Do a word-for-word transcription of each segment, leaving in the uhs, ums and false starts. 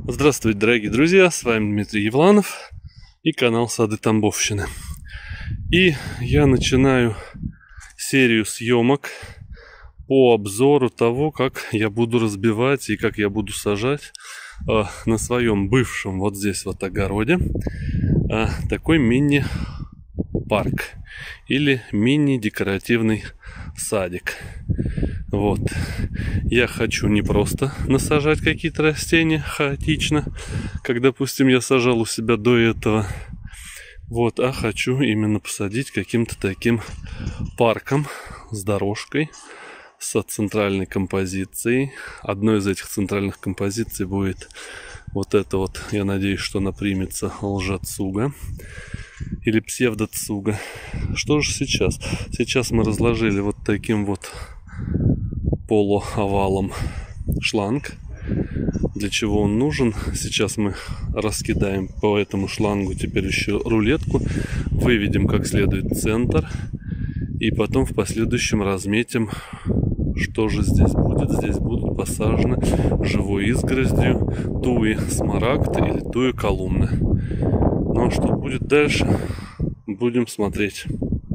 Здравствуйте, дорогие друзья, с вами Дмитрий Евланов и канал Сады Тамбовщины. И я начинаю серию съемок по обзору того, как я буду разбивать и как я буду сажать э, на своем бывшем вот здесь вот огороде э, такой мини-парк или мини-декоративный садик. Вот. Я хочу не просто насажать какие-то растения хаотично, как, допустим, я сажал у себя до этого. Вот, а хочу именно посадить каким-то таким парком с дорожкой, со центральной композицией. Одной из этих центральных композиций будет вот это вот, я надеюсь, что она примется, лжецуга или псевдоцуга. Что же сейчас? Сейчас мы разложили вот таким вот полуовалом шланг. Для чего он нужен? Сейчас мы раскидаем по этому шлангу теперь еще рулетку, выведем как следует центр и потом в последующем разметим, что же здесь будет. Здесь будут посажены живой изгородью туи смарагд или туи колумна. Ну а что будет дальше, будем смотреть.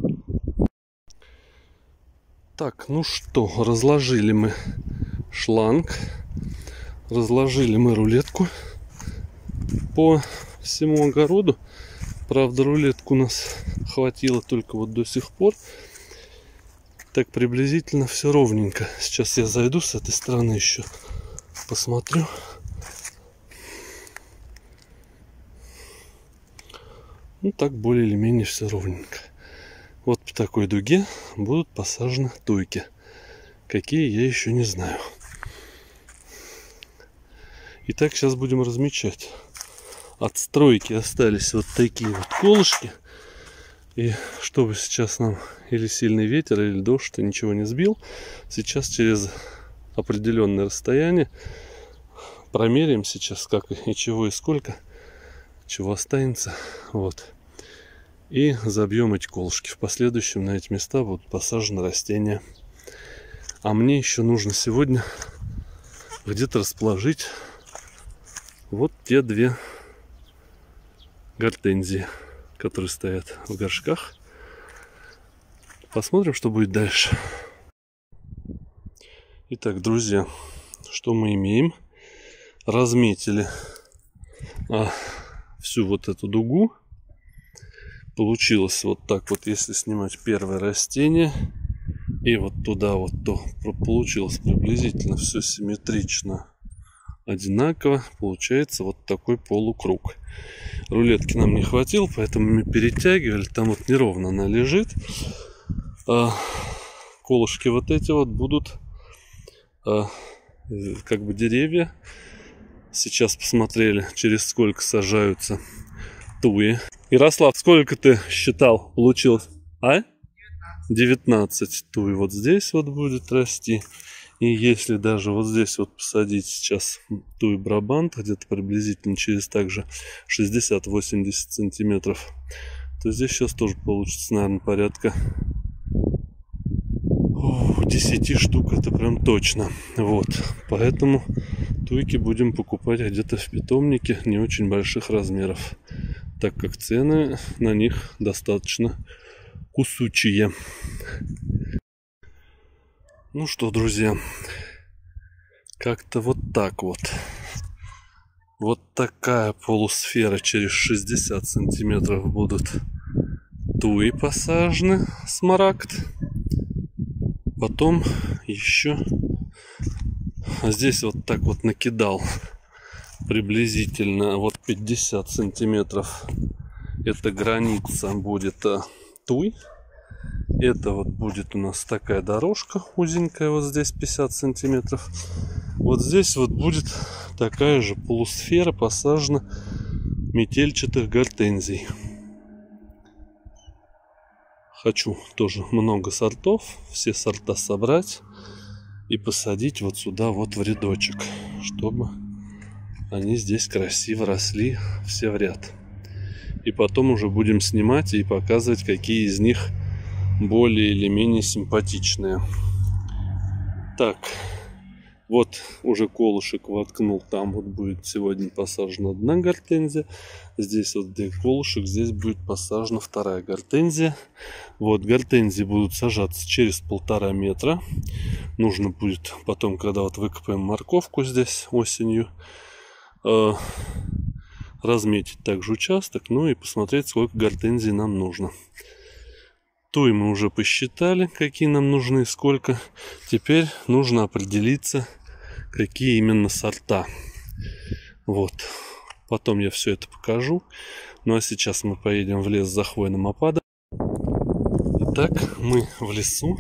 Так, ну что, разложили мы шланг, разложили мы рулетку по всему огороду. Правда, рулетку у нас хватило только вот до сих пор. Так приблизительно все ровненько. Сейчас я зайду с этой стороны еще, посмотрю. Ну так более или менее все ровненько. Вот по такой дуге будут посажены туйки. Какие, я еще не знаю. Итак, сейчас будем размечать. От стройки остались вот такие вот колышки. И чтобы сейчас нам или сильный ветер, или дождь ничего не сбил, сейчас через определенное расстояние промеряем сейчас, как и чего и сколько, чего останется. Вот. И забьем эти колышки. В последующем на эти места будут посажены растения. А мне еще нужно сегодня где-то расположить вот те две гортензии, которые стоят в горшках. Посмотрим, что будет дальше. Итак, друзья, что мы имеем? Разметили а, всю вот эту дугу. Получилось вот так вот, если снимать первое растение и вот туда вот, то получилось приблизительно все симметрично, одинаково. Получается вот такой полукруг. Рулетки нам не хватило, поэтому мы перетягивали. Там вот неровно она лежит. А колышки вот эти вот будут а, как бы деревья. Сейчас посмотрели, через сколько сажаются туи. Ярослав, сколько ты считал получилось? А? девятнадцать туи вот здесь вот будет расти. И если даже вот здесь вот посадить сейчас туи брабант, где-то приблизительно через также шестьдесят-восемьдесят сантиметров, то здесь сейчас тоже получится, наверное, порядка десяти штук, это прям точно. Вот, поэтому туйки будем покупать где-то в питомнике не очень больших размеров, так как цены на них достаточно кусучие. Ну что, друзья, как-то вот так вот. Вот такая полусфера через шестьдесят сантиметров будут туи посажены, смарагд. Потом еще здесь вот так вот накидал приблизительно вот пятьдесят сантиметров. Это граница будет туй. Это вот будет у нас такая дорожка узенькая, вот здесь пятьдесят сантиметров. Вот здесь вот будет такая же полусфера посажена метельчатых гортензий. Хочу тоже много сортов, все сорта собрать и посадить вот сюда вот в рядочек, чтобы они здесь красиво росли все в ряд. И потом уже будем снимать и показывать, какие из них более или менее симпатичные. Так, Вот уже колышек воткнул, там вот будет сегодня посажена одна гортензия. Здесь вот где колышек, здесь будет посажена вторая гортензия. Вот гортензии будут сажаться через полтора метра. Нужно будет потом, когда вот выкопаем морковку здесь осенью, э, разметить также участок, ну и посмотреть, сколько гортензий нам нужно. Туи мы уже посчитали, какие нам нужны, сколько. Теперь нужно определиться, какие именно сорта. Вот. Потом я все это покажу. Ну а сейчас мы поедем в лес за хвойным опадом. Итак, мы в лесу.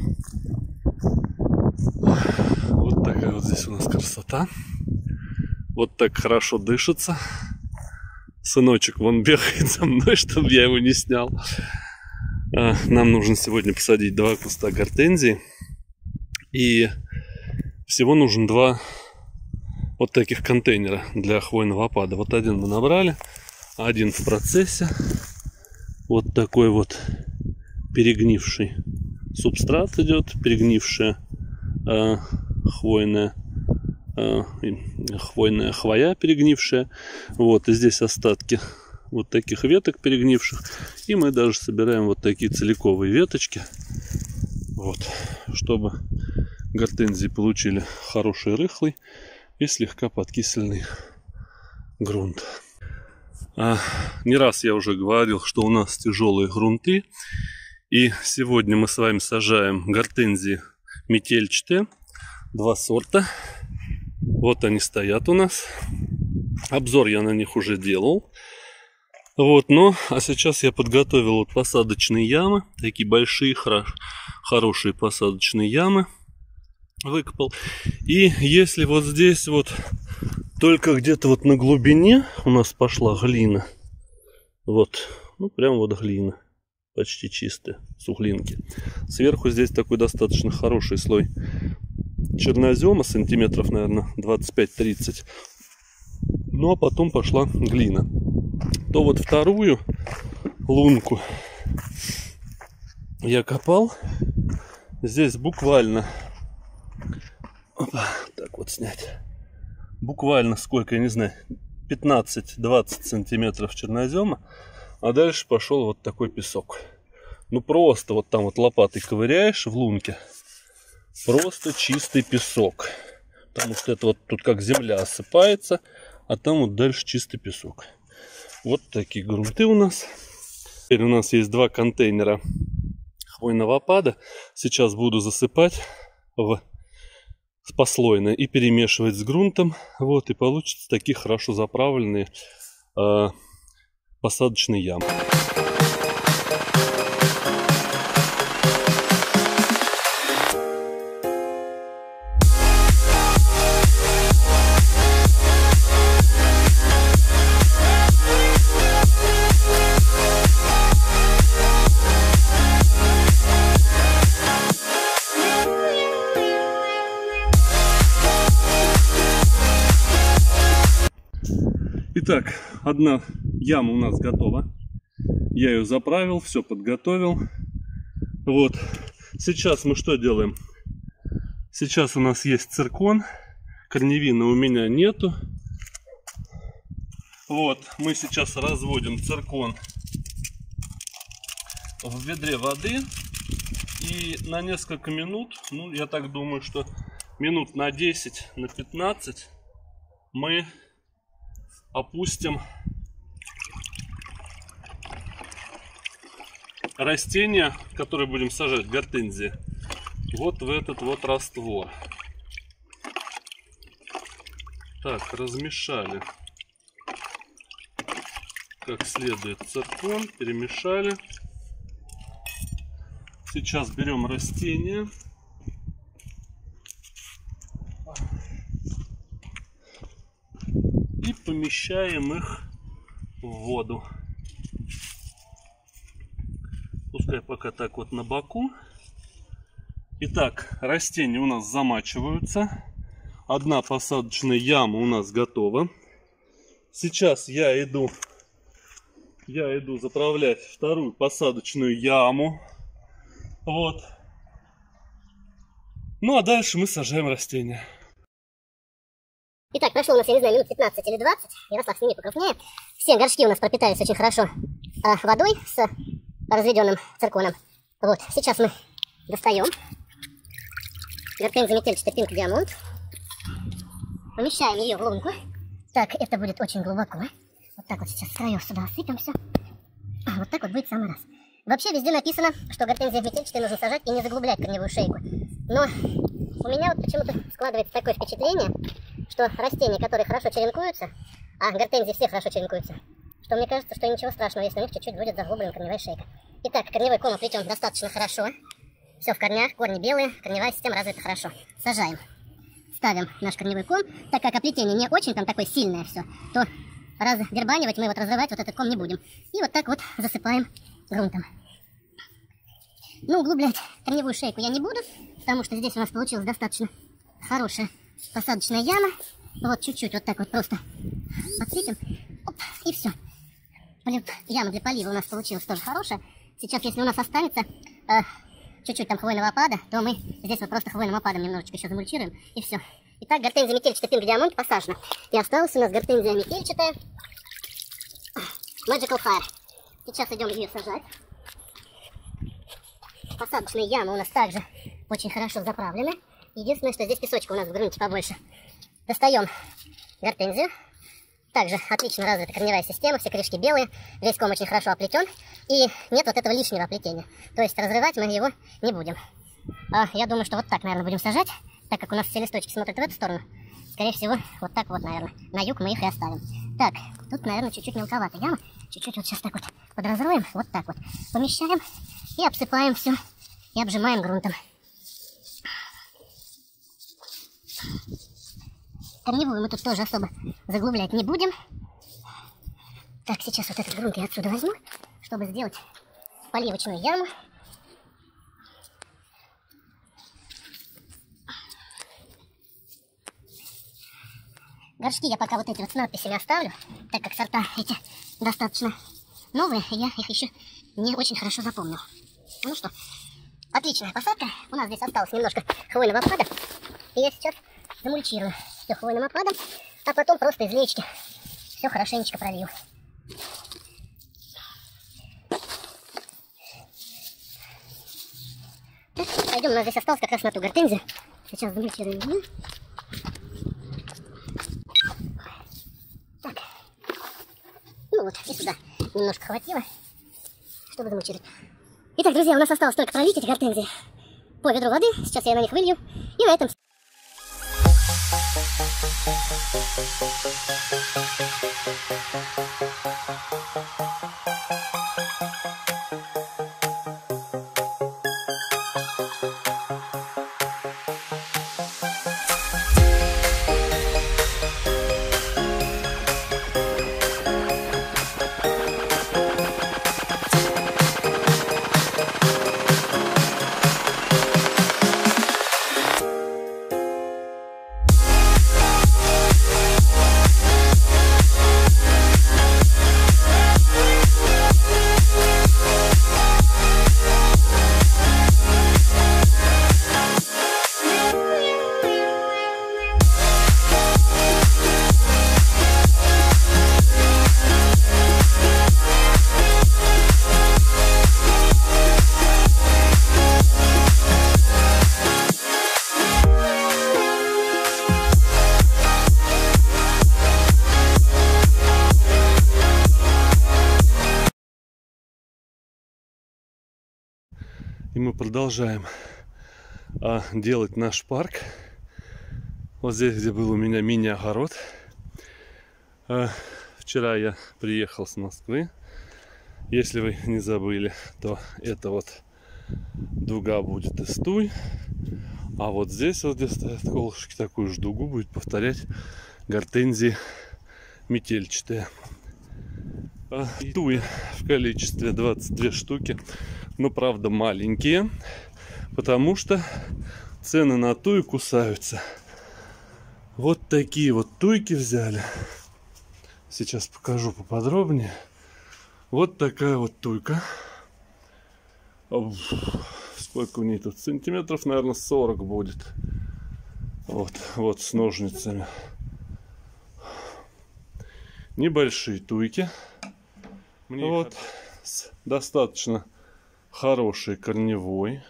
Вот такая вот здесь у нас красота. Вот так хорошо дышится. Сыночек вон бегает за мной, чтобы я его не снял. Нам нужно сегодня посадить два куста гортензии. И всего нужно два вот таких контейнера для хвойного опада. Вот один мы набрали, один в процессе. Вот такой вот перегнивший субстрат идет, перегнившая э, хвойная, э, хвойная хвоя перегнившая. Вот, и здесь остатки вот таких веток перегнивших. И мы даже собираем вот такие целиковые веточки. Вот, чтобы гортензии получили хороший рыхлый и слегка подкисленный грунт. А, не раз я уже говорил, что у нас тяжелые грунты. И сегодня мы с вами сажаем гортензии метельчатые. Два сорта. Вот они стоят у нас. Обзор я на них уже делал. Вот, но, а сейчас я подготовил вот посадочные ямы, такие большие, хорош, хорошие посадочные ямы выкопал. И если вот здесь вот только где-то вот на глубине у нас пошла глина, вот, ну прям вот глина, почти чистая, суглинки. Сверху здесь такой достаточно хороший слой чернозема, сантиметров, наверное, двадцать пять тридцать. Ну а потом пошла глина. То вот вторую лунку я копал. Здесь буквально, опа, так вот снять, буквально сколько, я не знаю, пятнадцать-двадцать сантиметров чернозема, а дальше пошел вот такой песок. Ну просто вот там вот лопатой ковыряешь в лунке, просто чистый песок, потому что это вот тут как земля осыпается, а там вот дальше чистый песок. Вот такие грунты у нас. Теперь у нас есть два контейнера хвойного опада. Сейчас буду засыпать в послойно и перемешивать с грунтом. Вот, и получится такие хорошо заправленные э, посадочные ямы. Итак, одна яма у нас готова. Я ее заправил, все подготовил. Вот. Сейчас мы что делаем? Сейчас у нас есть циркон. Корневина у меня нету. Вот. Мы сейчас разводим циркон в ведре воды. И на несколько минут, ну я так думаю, что минут на десять, на пятнадцать мы опустим растения, которые будем сажать, гортензии, вот в этот вот раствор. Так, размешали как следует циркон, перемешали. Сейчас берем растения. И помещаем их в воду. Пускай пока так вот на боку. Итак, растения у нас замачиваются. Одна посадочная яма у нас готова. Сейчас я иду, я иду заправлять вторую посадочную яму. Вот. Ну а дальше мы сажаем растения. Итак, прошло у нас, я не знаю, минут пятнадцать или двадцать. Ярослав, сними покрупнее. Все горшки у нас пропитались очень хорошо а, водой с разведенным цирконом. Вот, сейчас мы достаем гортензию метельчатый Pink Diamond. Помещаем ее в лунку. Так, это будет очень глубоко. Вот так вот сейчас с краев сюда осыпем все. А, вот так вот будет в самый раз. Вообще везде написано, что гортензия метельчатая нужно сажать и не заглублять корневую шейку. Но у меня вот почему-то складывается такое впечатление, что растения, которые хорошо черенкуются, а гортензии все хорошо черенкуются, что мне кажется, что ничего страшного, если у них чуть-чуть будет заглублена корневая шейка. Итак, корневой ком оплетен достаточно хорошо. Все в корнях, корни белые, корневая система развита хорошо. Сажаем. Ставим наш корневой ком. Так как оплетение не очень там такое сильное все, то разгербанивать мы вот разрывать вот этот ком не будем. И вот так вот засыпаем грунтом. Ну, углублять корневую шейку я не буду, потому что здесь у нас получилась достаточно хорошая посадочная яма. Вот чуть-чуть вот так вот просто подсыпем. Оп, и все. Яма для полива у нас получилась тоже хорошая. Сейчас, если у нас останется э, чуть-чуть там хвойного опада, то мы здесь вот просто хвойным опадом немножечко еще замульчируем, и все. Итак, гортензия метельчатая Pink Diamond посажена. И осталась у нас гортензия метельчатая Magical Fire. Сейчас идем ее сажать. Посадочные ямы у нас также очень хорошо заправлены. Единственное, что здесь песочка у нас в грунте побольше. Достаем гортензию. Также отлично развита корневая система, все корешки белые, весь ком очень хорошо оплетен. И нет вот этого лишнего оплетения. То есть разрывать мы его не будем. А, я думаю, что вот так, наверное, будем сажать, так как у нас все листочки смотрят в эту сторону. Скорее всего, вот так вот, наверное. На юг мы их и оставим. Так, тут, наверное, чуть-чуть мелковато яма. Чуть-чуть вот сейчас так вот подразроем, вот так вот. Помещаем и обсыпаем все. И обжимаем грунтом. Корневую мы тут тоже особо заглублять не будем. Так, сейчас вот этот грунт я отсюда возьму, чтобы сделать поливочную яму. Горшки я пока вот эти вот с надписями оставлю, так как сорта эти достаточно новые, и я их еще не очень хорошо запомнил. Ну что, отличная посадка. У нас здесь осталось немножко хвойного опада. И я сейчас замульчирую все хвойным опадом, а потом просто из леечки все хорошенечко пролью. Пойдем, у нас здесь осталось как раз на ту гортензию. Сейчас замульчируем ее. Так. Ну вот, и сюда немножко хватило, чтобы замульчировать. Итак, друзья, у нас осталось только пролить эти гортензии по ведру воды. Сейчас я на них вылью. И на этом... И мы продолжаем а, делать наш парк. Вот здесь, где был у меня мини-огород. А, вчера я приехал с Москвы. Если вы не забыли, то это вот дуга будет из туй. А вот здесь, вот где стоят колышки, такую же дугу будет повторять гортензии метельчатые. А, туи в количестве двадцать две штуки. Но правда маленькие, потому что цены на туи кусаются. Вот такие вот туйки взяли. Сейчас покажу поподробнее. Вот такая вот туйка. Сколько у нее тут? Сантиметров, наверное, сорок будет. Вот, вот с ножницами. небольшие туйки. Мне вот с достаточно хорошей корневой.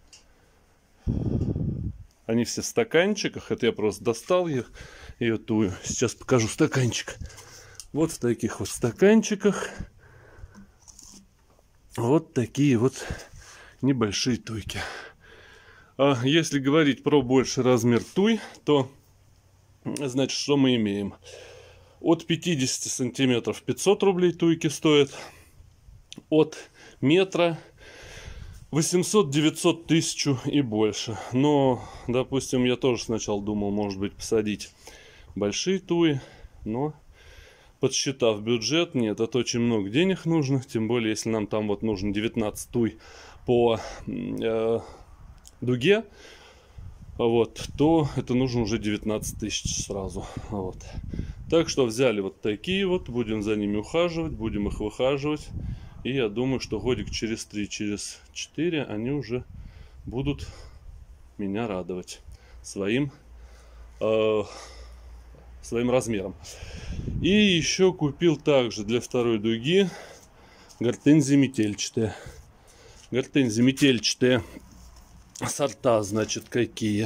Они все в стаканчиках. Это я просто достал их, ее тую. Сейчас покажу стаканчик. Вот в таких вот стаканчиках. Вот такие вот небольшие туйки. А если говорить про больший размер туй, то значит, что мы имеем? От пятидесяти сантиметров пятьсот рублей туйки стоят. От метра восемьсот, девятьсот, тысячу и больше. Но, допустим, я тоже сначала думал, может быть, посадить большие туи, но подсчитав бюджет, нет, это очень много денег нужно, тем более, если нам там вот нужно девятнадцать туй по э, дуге, вот, то это нужно уже девятнадцать тысяч сразу, вот. Так что взяли вот такие вот, будем за ними ухаживать, будем их выхаживать, и я думаю, что годик через три, через четыре они уже будут меня радовать своим э, своим размером. И еще купил также для второй дуги гортензии метельчатые. Гортензии метельчатые сорта, значит, какие?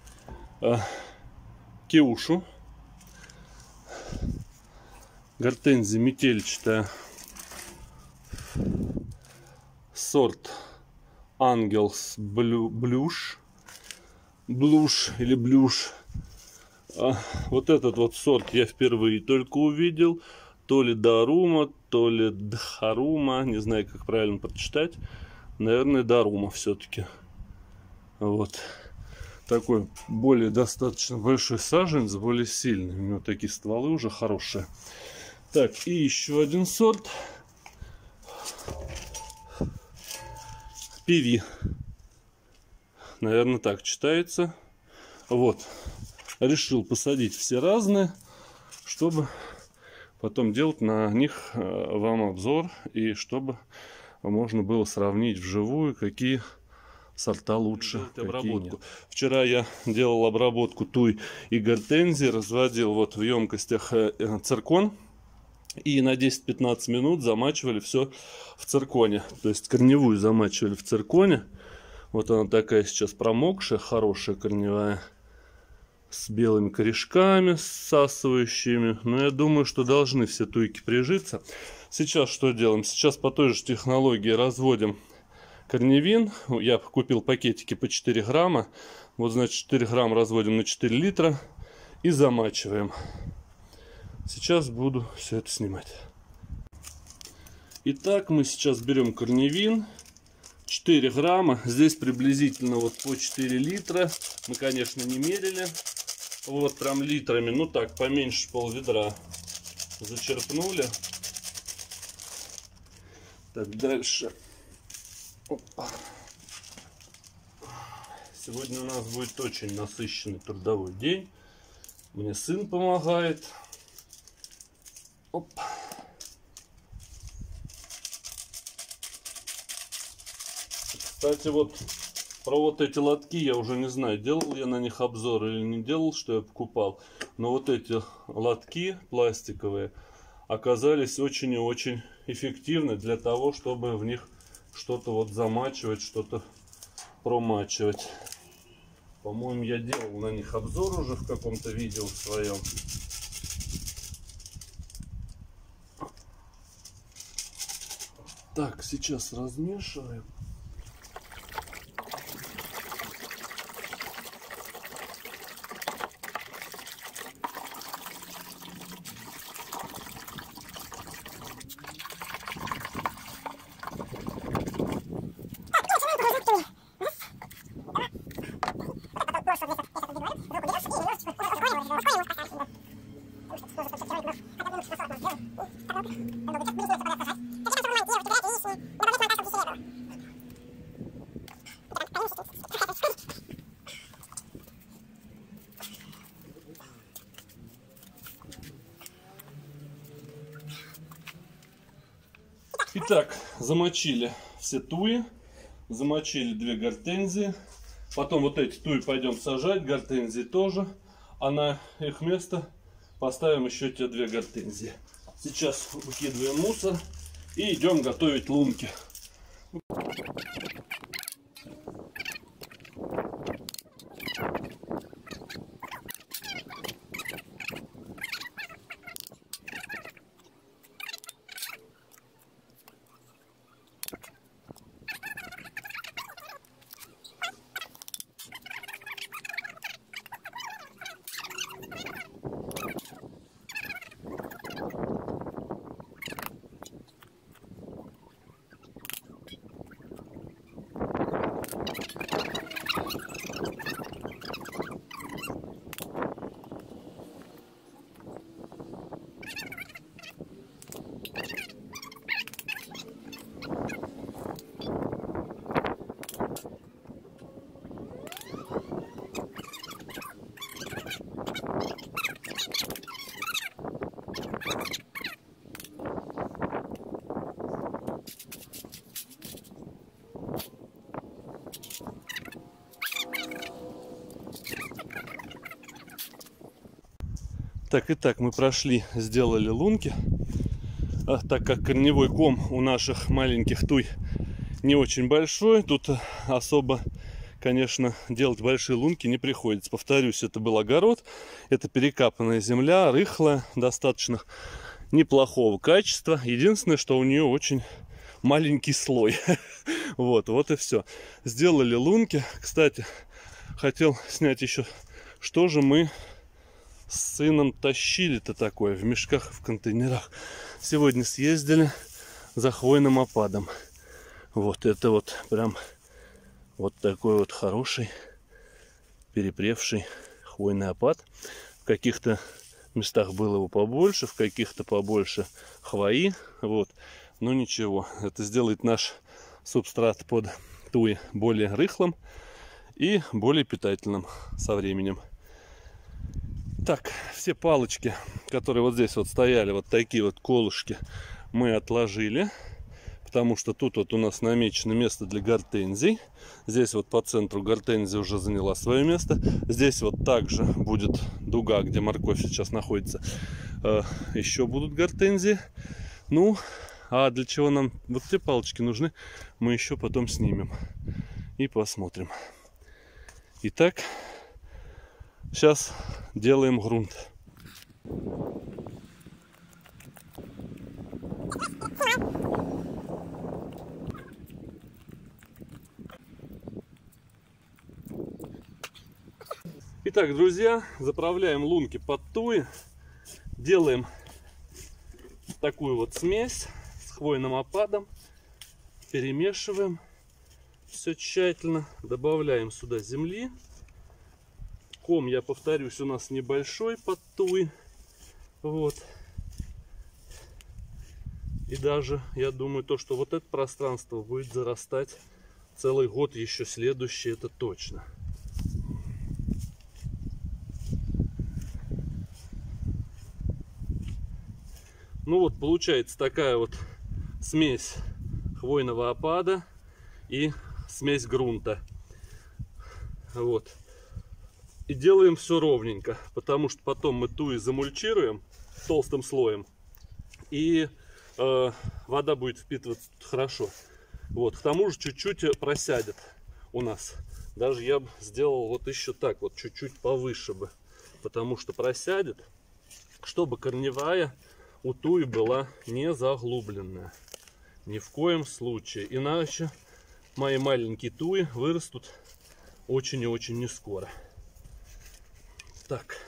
Кеушу. Гортензия метельчатая. Сорт Ангелс Блюш. Блуш или Блюш. А, вот этот вот сорт я впервые только увидел. То ли Дарума, то ли Дхарума. Не знаю, как правильно прочитать. Наверное, Дарума все-таки. Вот. Такой более достаточно большой саженец, более сильный. У него такие стволы уже хорошие. Так, и еще один сорт. Пиви. Наверное, так читается. Вот. Решил посадить все разные, чтобы потом делать на них вам обзор, и чтобы можно было сравнить вживую, какие сорта лучше, какие нет. Вчера я делал обработку туй и гортензии, разводил вот в емкостях циркон, и на десять-пятнадцать минут замачивали все в цирконе, то есть корневую замачивали в цирконе. Вот она такая сейчас промокшая, хорошая корневая, с белыми корешками, всасывающими. Но я думаю, что должны все туйки прижиться. Сейчас что делаем? Сейчас по той же технологии разводим корневин. Я купил пакетики по четыре грамма. Вот, значит, четыре грамма разводим на четыре литра и замачиваем. Сейчас буду все это снимать. Итак, мы сейчас берем корневин. четыре грамма. Здесь приблизительно вот по четыре литра. Мы, конечно, не мерили. Вот прям литрами, ну так, поменьше пол-ведра зачерпнули. Так, дальше. Опа. Сегодня у нас будет очень насыщенный трудовой день. Мне сын помогает. Оп. Кстати, вот про вот эти лотки я уже не знаю, делал я на них обзор или не делал, что я покупал. Но вот эти лотки пластиковые оказались очень и очень эффективны для того, чтобы в них что-то вот замачивать, что-то промачивать. По-моему, я делал на них обзор уже в каком-то видео своем. Так, сейчас размешиваем. Итак, замочили все туи, замочили две гортензии. Потом вот эти туи пойдем сажать, гортензии тоже. А на их место поставим еще те две гортензии. Сейчас выкидываем мусор и идем готовить лунки. Так, и так мы прошли, сделали лунки. А, так как корневой ком у наших маленьких туй не очень большой, тут особо, конечно, делать большие лунки не приходится. Повторюсь, это был огород, это перекапанная земля, рыхлая, достаточно неплохого качества. Единственное, что у нее очень маленький слой. Вот, вот и все. Сделали лунки. Кстати, хотел снять еще, что же мы с сыном тащили-то такое в мешках и в контейнерах. Сегодня съездили за хвойным опадом. Вот это вот прям вот такой вот хороший перепревший хвойный опад. В каких-то местах было его побольше, в каких-то побольше хвои. Вот. Но ничего, это сделает наш субстрат под туи более рыхлым и более питательным со временем. Так, все палочки, которые вот здесь вот стояли, вот такие вот колышки, мы отложили, потому что тут вот у нас намечено место для гортензий. Здесь вот по центру гортензия уже заняла свое место. Здесь вот также будет дуга, где морковь сейчас находится. Еще будут гортензии. Ну, а для чего нам вот те палочки нужны, мы еще потом снимем и посмотрим. Итак, сейчас делаем грунт. Итак, друзья, заправляем лунки под туи. Делаем такую вот смесь с хвойным опадом. Перемешиваем все тщательно. Добавляем сюда земли. Ком, я повторюсь, у нас небольшой под туи. Вот. И даже, я думаю, то, что вот это пространство будет зарастать целый год еще следующий, это точно. Ну вот, получается такая вот смесь хвойного опада и смесь грунта. Вот. И делаем все ровненько, потому что потом мы туи замульчируем толстым слоем, и э, вода будет впитываться хорошо. Вот, к тому же чуть-чуть просядет у нас. Даже я бы сделал вот еще так, вот чуть-чуть повыше бы, потому что просядет, чтобы корневая у туи была не заглубленная. Ни в коем случае. Иначе мои маленькие туи вырастут очень и очень не скоро. Так.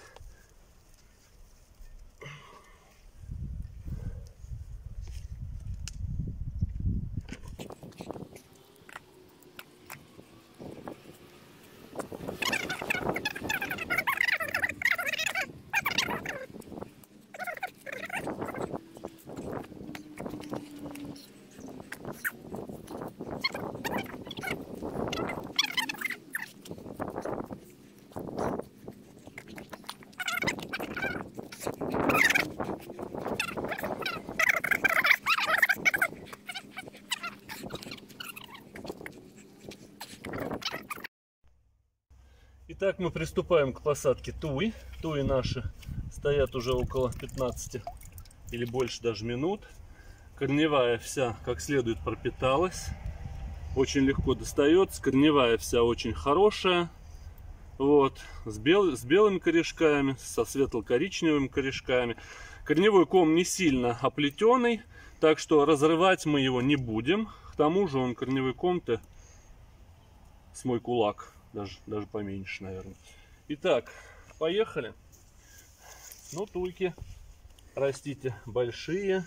Итак, мы приступаем к посадке туи. Туи наши стоят уже около пятнадцати или больше даже минут. Корневая вся как следует пропиталась. Очень легко достается. Корневая вся очень хорошая. Вот. С, бел... с белыми корешками, со светло-коричневыми корешками. Корневой ком не сильно оплетенный, так что разрывать мы его не будем. К тому же он корневой ком-то с мой кулак. Даже, даже поменьше, наверное. Итак, поехали. Ну, туйки, растите большие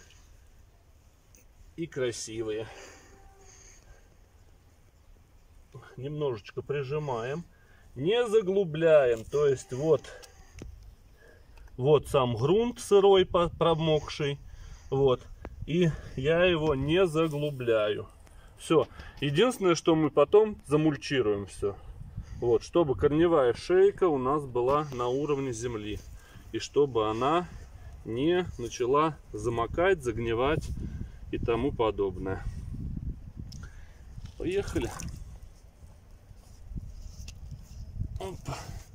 и красивые. Немножечко прижимаем, не заглубляем. То есть вот, вот сам грунт сырой, промокший. Вот. И я его не заглубляю. Все. Единственное, что мы потом замульчируем все. Вот, чтобы корневая шейка у нас была на уровне земли. И чтобы она не начала замокать, загнивать и тому подобное. Поехали. Опа.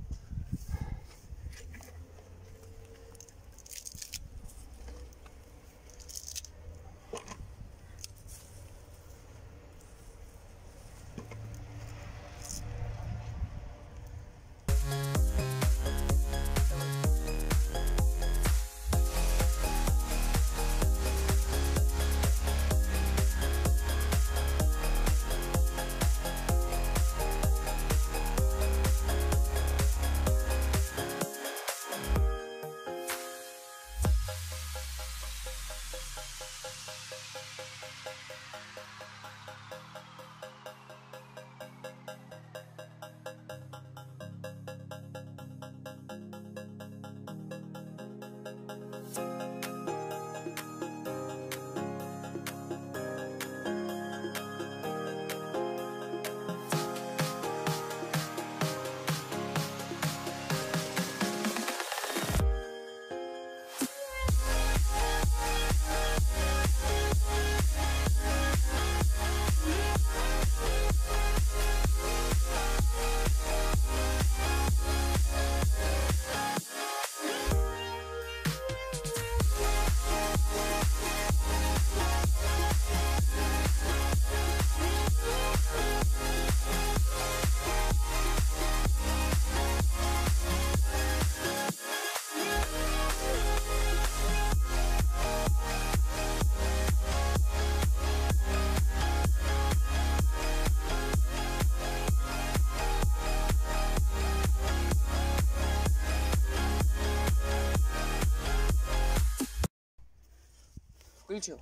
Включил.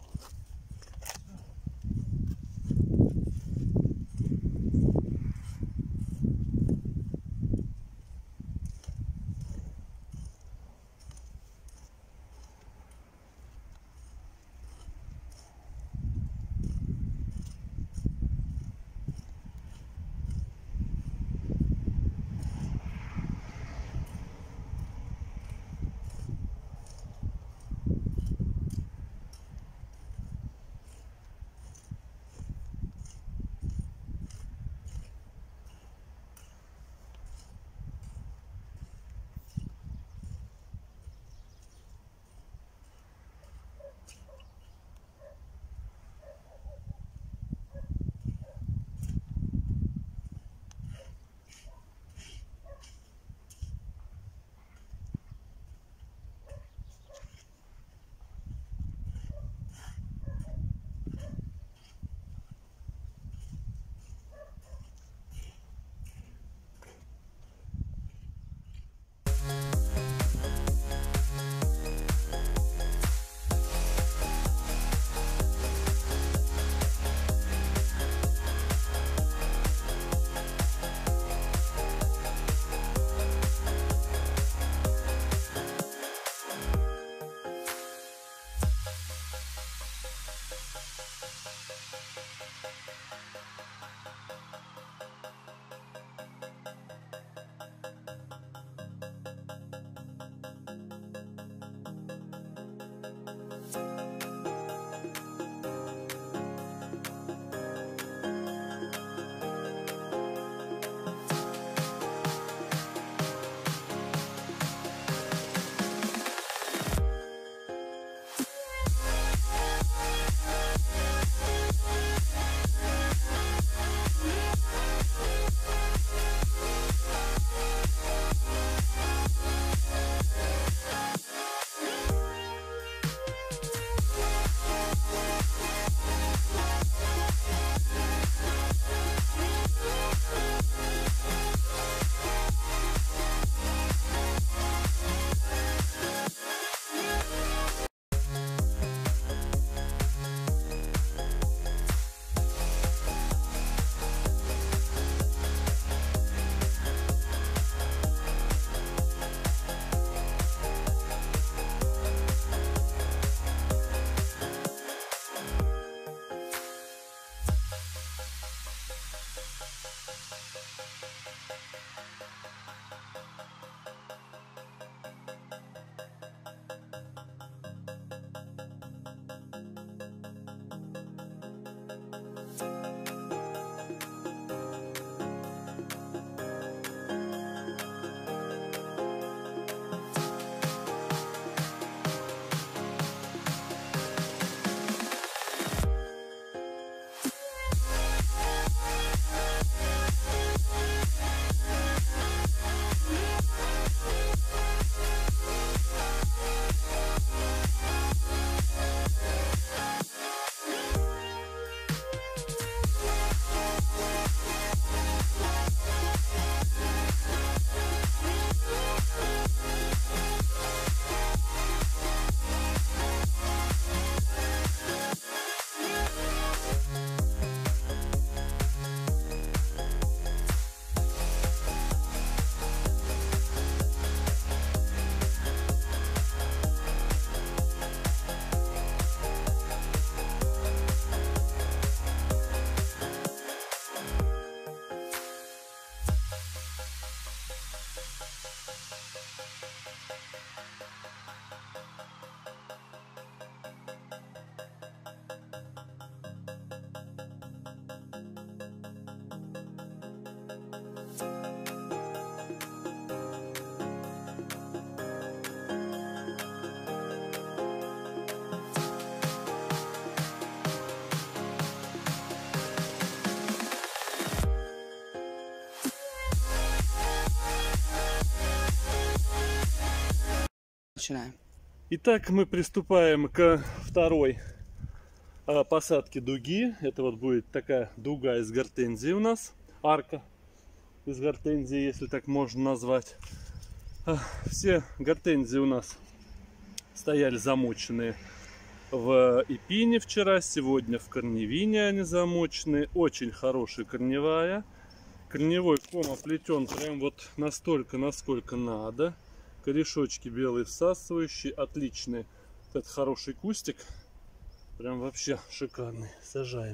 Начинаем. Итак, мы приступаем к второй а, посадке дуги. Это вот будет такая дуга из гортензии у нас. Арка из гортензии, если так можно назвать. А, все гортензии у нас стояли замоченные в эпине вчера. Сегодня в корневине они замочены. Очень хорошая корневая. Корневой ком оплетен прям вот настолько, насколько надо. Корешочки белые всасывающие, отличные. Это хороший кустик. Прям вообще шикарный. Сажаем.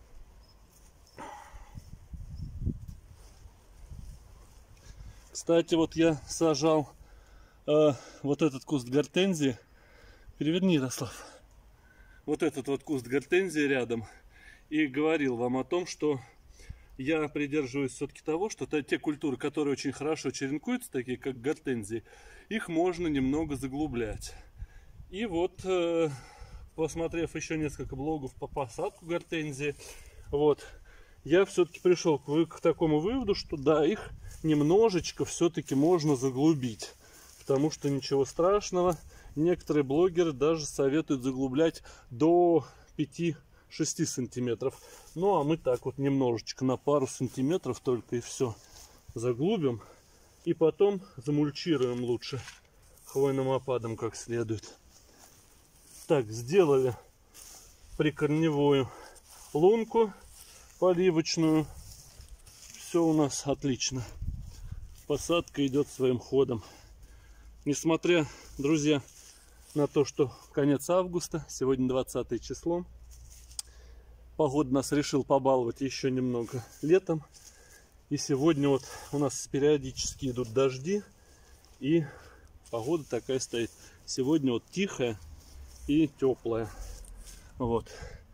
Кстати, вот я сажал э, вот этот куст гортензии. Переверни, Ярослав. Вот этот вот куст гортензии рядом. И говорил вам о том, что я придерживаюсь все-таки того, что те культуры, которые очень хорошо черенкуются, такие как гортензии, их можно немного заглублять. И вот, э, посмотрев еще несколько блогов по посадку гортензии, вот, я все-таки пришел к, к такому выводу, что да, их немножечко все-таки можно заглубить. Потому что ничего страшного. Некоторые блогеры даже советуют заглублять до пяти-шести сантиметров. Ну а мы так вот немножечко на пару сантиметров только и все заглубим. И потом замульчируем лучше хвойным опадом как следует. Так, сделали прикорневую лунку поливочную. Все у нас отлично. Посадка идет своим ходом. Несмотря, друзья, на то, что конец августа, сегодня двадцатое число, погода нас решил побаловать еще немного летом. И сегодня вот у нас периодически идут дожди. И погода такая стоит. Сегодня вот тихая и теплая. Вот.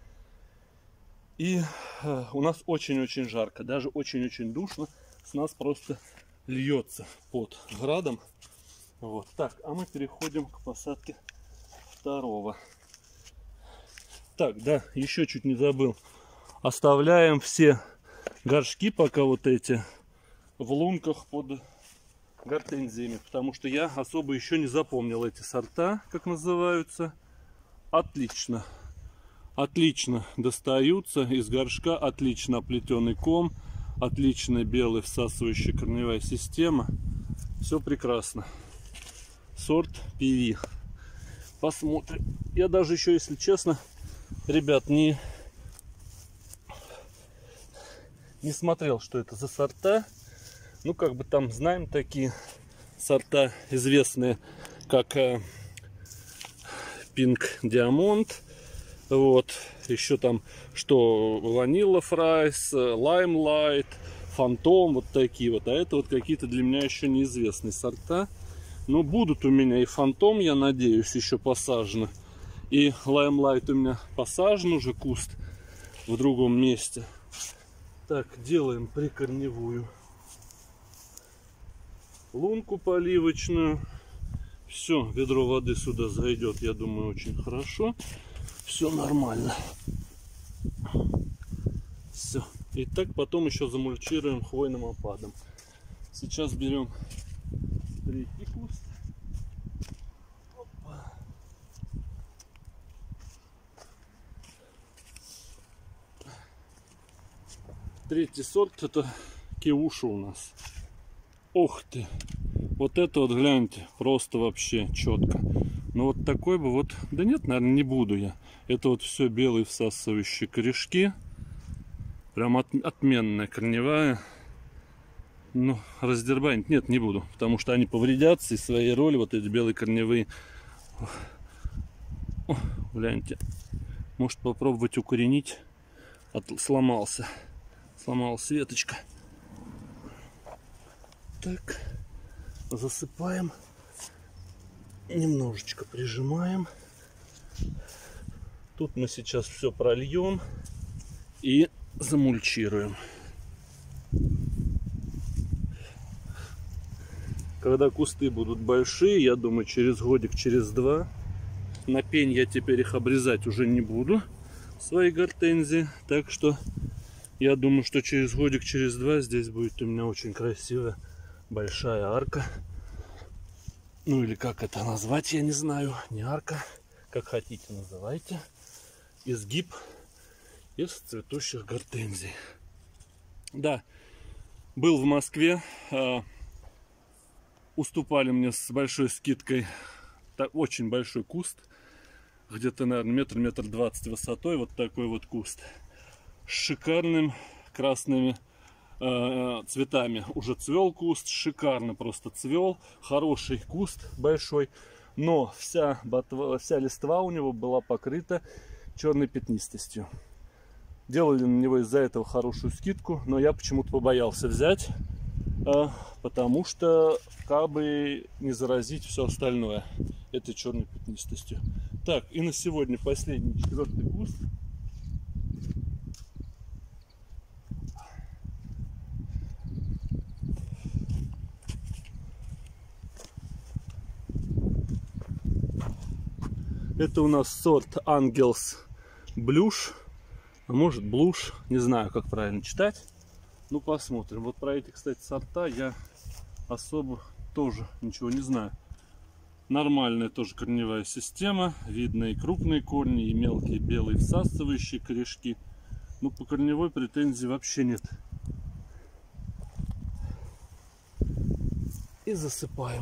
И э, у нас очень-очень жарко. Даже очень-очень душно. С нас просто льется под градом. Вот. Так, а мы переходим к посадке второго. Так, да, еще чуть не забыл. Оставляем все горшки пока вот эти в лунках под гортензиями, потому что я особо еще не запомнил эти сорта, как называются. Отлично. Отлично достаются из горшка. Отлично оплетенный ком. Отличная белая всасывающая корневая система. Все прекрасно. Сорт пи ви. Посмотрим. Я даже еще, если честно, ребят, не, не смотрел, что это за сорта. Ну, как бы там знаем такие сорта известные, как э, Pink Diamond. Вот. Еще там, что Vanilla Fries, Limelight, Phantom, вот такие вот. А это вот какие-то для меня еще неизвестные сорта. Но будут у меня и Phantom, я надеюсь, еще посажены. И Limelight у меня посажен уже куст в другом месте. Так, делаем прикорневую лунку поливочную. Все, ведро воды сюда зайдет, я думаю, очень хорошо. Все нормально. Все. И так потом еще замульчируем хвойным опадом. Сейчас берем третий куст. Опа. Третий сорт — это Киуша у нас. Ох ты! Вот это вот, гляньте, просто вообще четко. Но вот такой бы вот... Да нет, наверное, не буду я. Это вот все белые всасывающие корешки. Прям от, отменная корневая. Ну, раздербанить нет, не буду. Потому что они повредятся и своей роли, вот эти белые корневые. О, гляньте. Может попробовать укоренить. От, сломался. Сломалась веточка. Так. Засыпаем. Немножечко прижимаем. Тут мы сейчас все прольем и замульчируем. Когда кусты будут большие, я думаю, через годик, через два, на пень я теперь их обрезать уже не буду, свои гортензии. Так что я думаю, что через годик, через два здесь будет у меня очень красивая большая арка. Ну или как это назвать, я не знаю. Не арка, как хотите называйте. Изгиб из цветущих гортензий. Да, был в Москве. Э, уступали мне с большой скидкой так, очень большой куст. Где-то, наверное, метр, метр двадцать высотой. Вот такой вот куст. С шикарным красными э, цветами. Уже цвел куст. Шикарно просто цвел. Хороший куст большой. Но вся, ботва, вся листва у него была покрыта черной пятнистостью. Делали на него из-за этого хорошую скидку. Но я почему-то побоялся взять. Э, потому что как бы не заразить все остальное этой черной пятнистостью. Так, и на сегодня последний, четвертый куст. Это у нас сорт Ангелс Блюш. А может Блуш, не знаю, как правильно читать. Ну, посмотрим. Вот про эти, кстати, сорта я особо тоже ничего не знаю. Нормальная тоже корневая система. Видно и крупные корни, и мелкие белые всасывающие корешки. Ну, по корневой претензий вообще нет. И засыпаем.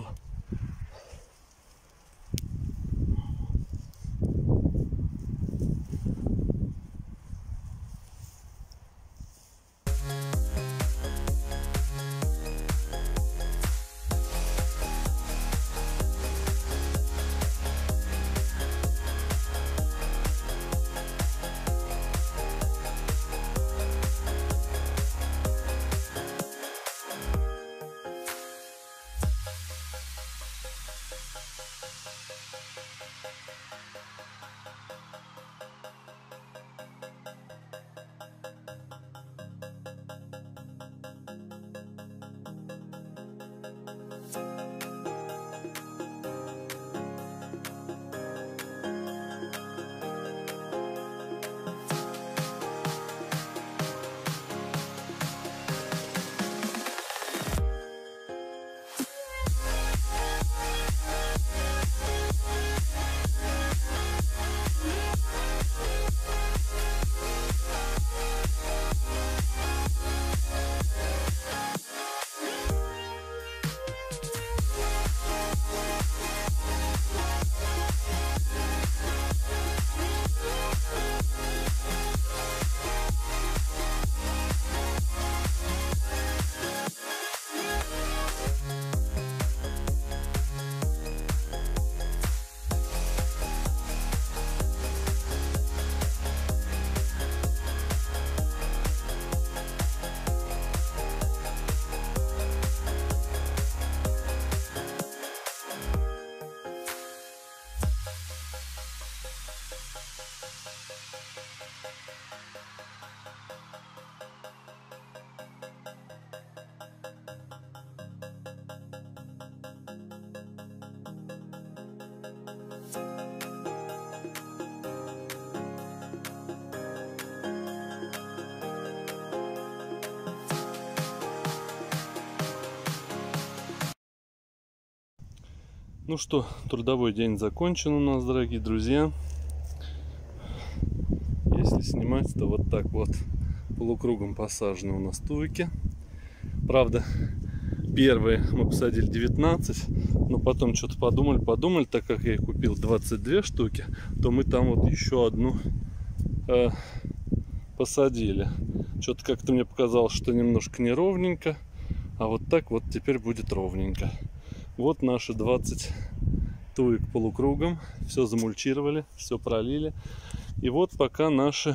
Ну что, трудовой день закончен у нас, дорогие друзья. Если снимать, то вот так вот полукругом посажены у нас туйки. Правда, первые мы посадили девятнадцать, но потом что-то подумали, подумали, так как я их купил двадцать две штуки, то мы там вот еще одну э, посадили. Что-то как-то мне показалось, что немножко неровненько, а вот так вот теперь будет ровненько. Вот наши двадцать туек полукругом. Все замульчировали, все пролили. И вот пока наши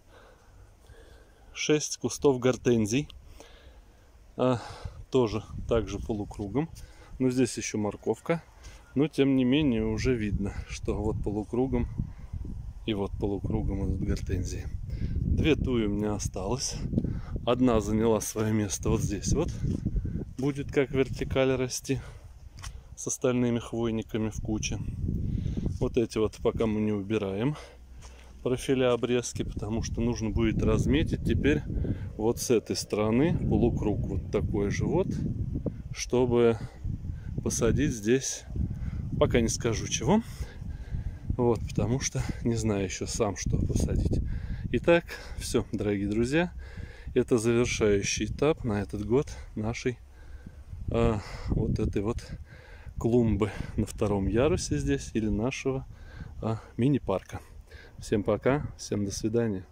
шесть кустов гортензий. А, тоже также полукругом. Но здесь еще морковка. Но тем не менее уже видно, что вот полукругом и вот полукругом идут гортензии. Две туи у меня осталось. Одна заняла свое место вот здесь вот. Будет как вертикаль расти с остальными хвойниками в куче. Вот эти вот пока мы не убираем профиля обрезки, потому что нужно будет разметить теперь вот с этой стороны полукруг вот такой же вот, чтобы посадить здесь Пока не скажу чего. Вот, потому что не знаю еще сам, что посадить. Итак, все, дорогие друзья. Это завершающий этап на этот год нашей а, вот этой вот клумбы на втором ярусе здесь или нашего а, мини-парка. Всем пока, всем до свидания.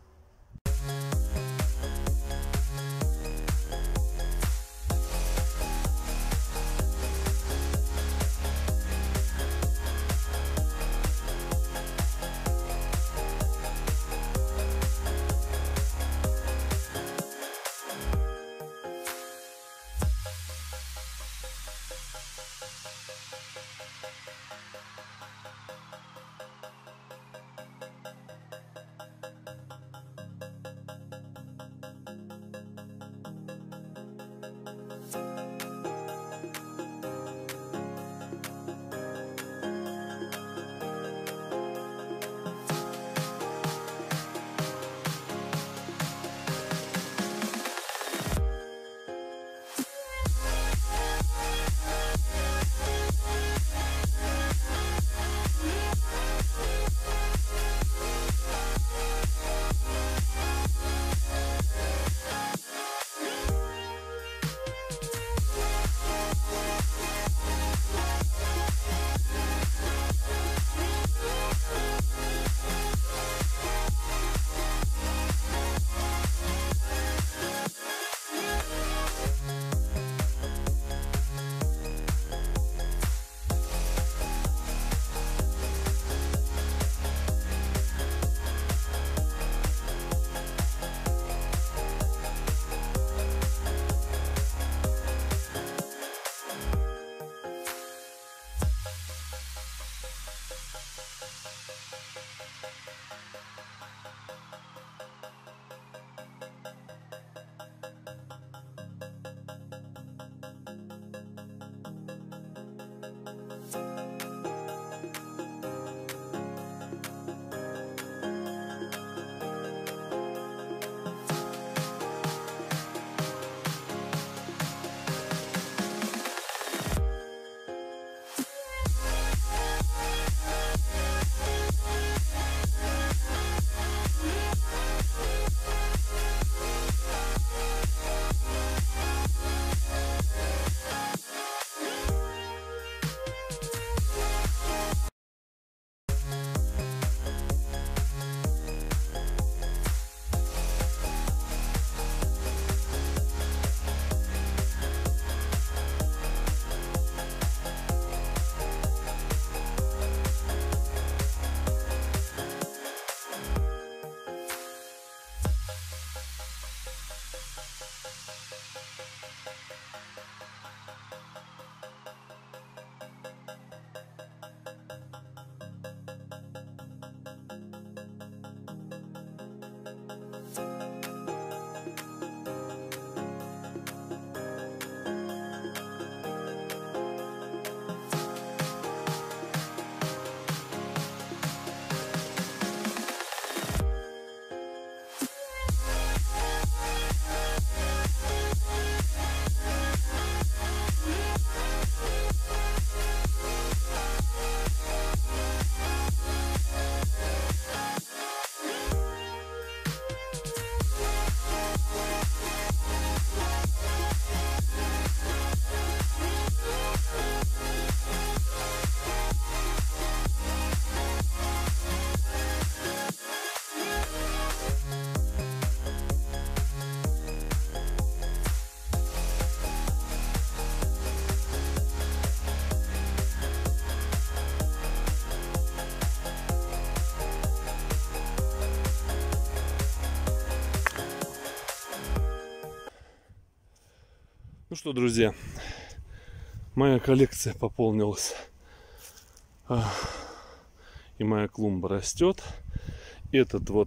Ну что, друзья, моя коллекция пополнилась, и моя клумба растет. Этот вот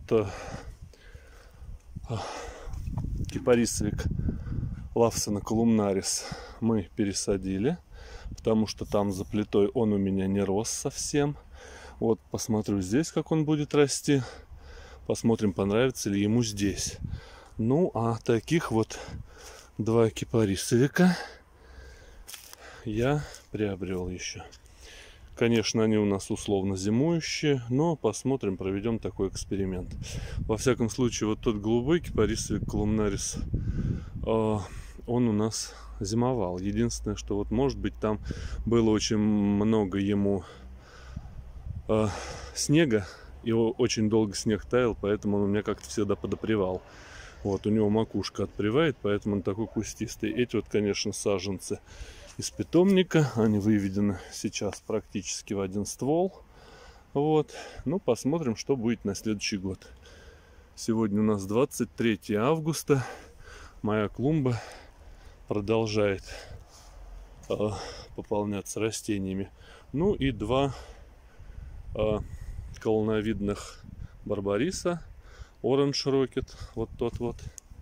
кипарисовик Lawsona columnaris мы пересадили, потому что там за плитой он у меня не рос совсем. Вот посмотрю здесь, как он будет расти. Посмотрим, понравится ли ему здесь. Ну, а таких вот два кипарисовика я приобрел еще. Конечно, они у нас условно зимующие, но посмотрим, проведем такой эксперимент. Во всяком случае, вот тот голубой кипарисовик колумнарис, э, он у нас зимовал. Единственное, что вот может быть там было очень много ему э, снега, и очень долго снег таял, поэтому он у меня как-то всегда подопревал. Вот, у него макушка отпревает, поэтому он такой кустистый. Эти вот, конечно, саженцы из питомника, они выведены сейчас практически в один ствол. Вот, ну посмотрим, что будет на следующий год. Сегодня у нас двадцать третье августа. Моя клумба продолжает э, пополняться растениями. Ну и два э, колоновидных барбариса. Orange Rocket, вот тот вот.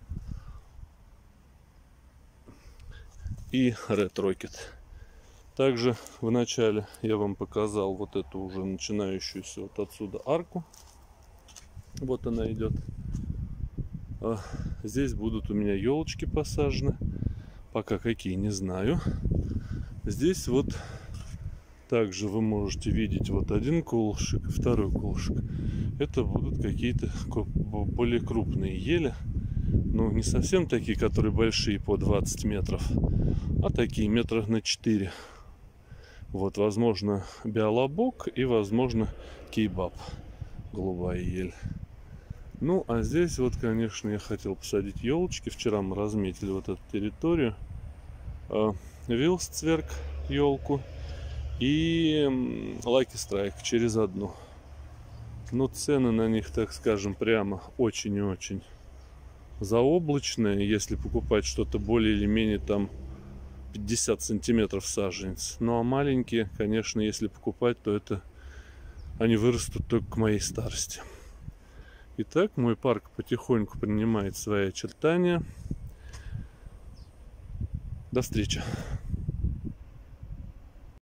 И Red Rocket. Также в начале я вам показал вот эту уже начинающуюся вот отсюда арку. Вот она идет. А здесь будут у меня елочки посажены. Пока какие, не знаю. Здесь вот также вы можете видеть вот один колышек и второй колышек. Это будут какие-то более крупные ели. Ну, не совсем такие, которые большие по двадцать метров, а такие метров на четыре. Вот, возможно, биолобок и, возможно, кейбаб. Голубая ель. Ну, а здесь вот, конечно, я хотел посадить елочки. Вчера мы разметили вот эту территорию. Вилсцверг елку и Lucky Strike через одну. Но цены на них, так скажем, прямо очень и очень заоблачные. Если покупать что-то более или менее там пятьдесят сантиметров саженец. Ну а маленькие, конечно, если покупать, то это они вырастут только к моей старости. Итак, мой парк потихоньку принимает свои очертания. До встречи.